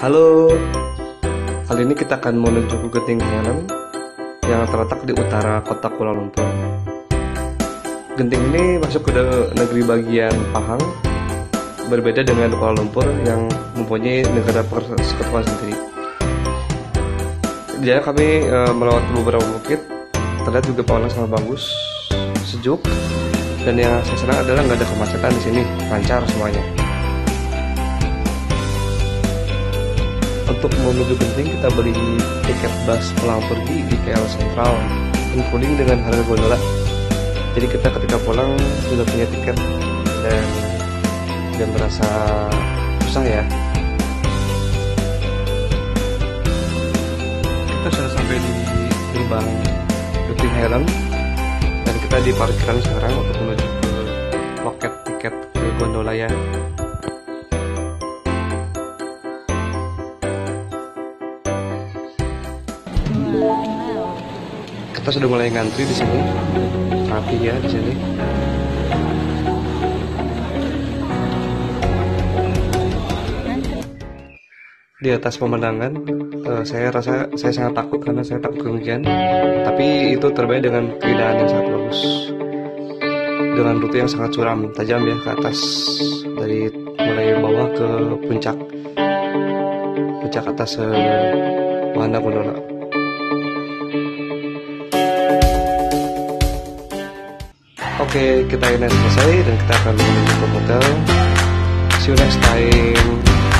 Halo, kali ini kita akan menuju ke Genting Highlands yang terletak di utara kota Kuala Lumpur. Genting ini masuk ke negeri bagian Pahang, berbeda dengan Kuala Lumpur yang mempunyai negara persekutuan sendiri. Jadi kami melewati beberapa bukit, terlihat juga pohonnya sangat bagus, sejuk, dan yang saya senang adalah nggak ada kemacetan di sini, lancar semuanya. Untuk menuju Genting kita beli tiket bus pulang pergi di KL Sentral, including dengan harga gondola. Jadi kita ketika pulang sudah punya tiket dan merasa susah ya. Kita sudah sampai di gerbang Genting Highlands dan kita di parkiran sekarang untuk menuju ke loket tiket ke gondola ya. Kita sudah mulai ngantri di sini, rapi ya di sini. Di atas pemandangan, saya rasa saya sangat takut karena saya takut ketinggian. Tapi itu terbaik dengan keindahan yang sangat bagus, dengan rute yang sangat curam, tajam ya ke atas, dari mulai bawah ke puncak atas wahana gondola. Oke, kita ini selesai dan kita akan menuju ke hotel. See you next time.